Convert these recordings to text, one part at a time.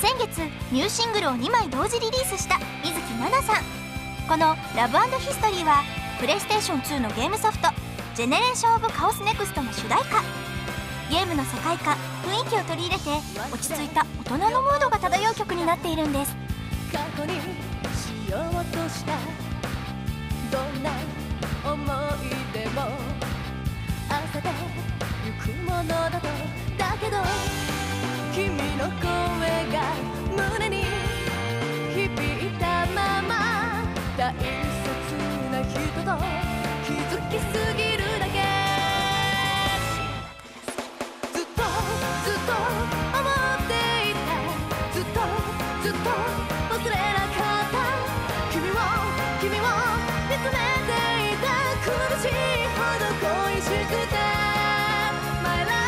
先月ニューシングルを2枚同時リリースした水木奈々さん。この「ラブ&ヒストリー」はプレイステーション2のゲームソフト「ジェネレーション・オブ・カオス・ネクスト」の主題歌。ゲームの世界観、雰囲気を取り入れて落ち着いた大人のムードが漂う曲になっているんです。 過去にしようとしたどんな思い出も焦ってゆくものだと。だけど君の声が胸に響いたまま、大切な人と気づきすぎるだけ。ずっとずっと思っていた、ずっとずっと忘れなかった君を見つめていた。苦しいほど恋しくて My love。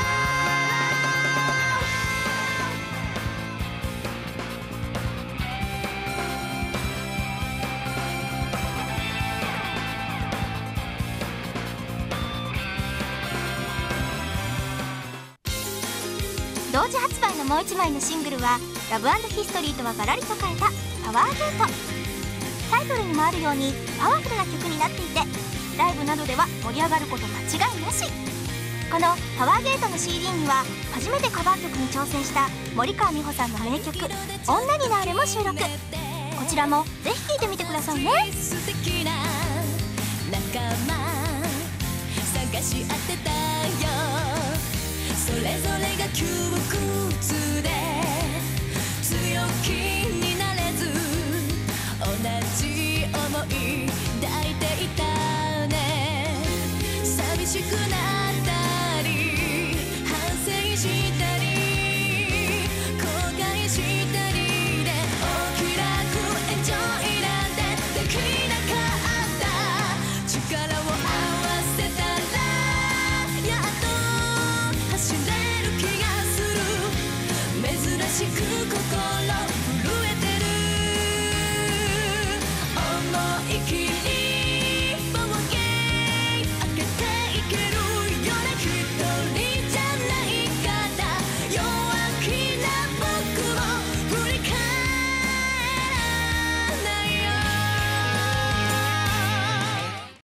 同時発売のもう1枚のシングルは「ラブ&ヒストリー」とはガラリと変えた「パワーゲート」。タイトルにもあるようにパワフルな曲になっていて、ライブなどでは盛り上がること間違いなし。この「パワーゲート」の CD には初めてカバー曲に挑戦した森川美穂さんの名曲「女になれ」も収録。こちらもぜひ聴いてみてくださいね。 素敵な仲間探し当てたよ、それぞれが窮屈で